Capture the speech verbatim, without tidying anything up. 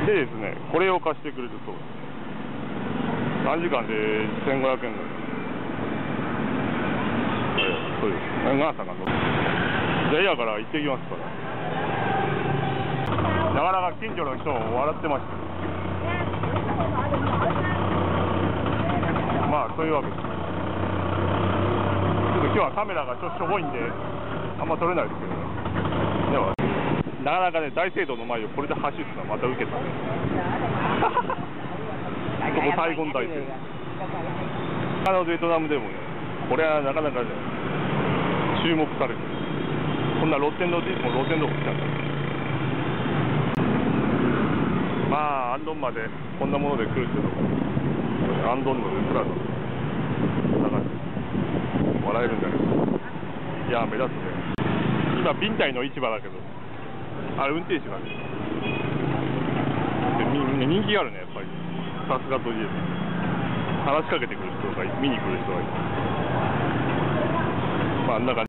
でですね、これを貸してくれるとさんじかんでせんごひゃくえんぐらい。そうです。ガーさんが乗ってじゃあいやから行ってきますから。なかなか近所の人も笑ってました。まあそういうわけです。ちょっと今日はカメラがちょっとしょぼいんであんま撮れないですけど、でもなかなかね、大聖堂の前をこれで走るのはまた受けたね。ここサイゴン大聖堂。他のベトナムでもね、これはなかなかね、注目されてる。こんな露天のうちいつも露天どこ来たんだ。まあアンドンまでこんなもので来るけど、アンドンのプラザこんな感じ。笑えるんだけど、いや目立つね。今ビンタイの市場だけど、あれ運転手がね、でみんな人気があるね、やっぱり。さすがといえば話しかけてくる人が見に来る人がいる。まああんな感じ。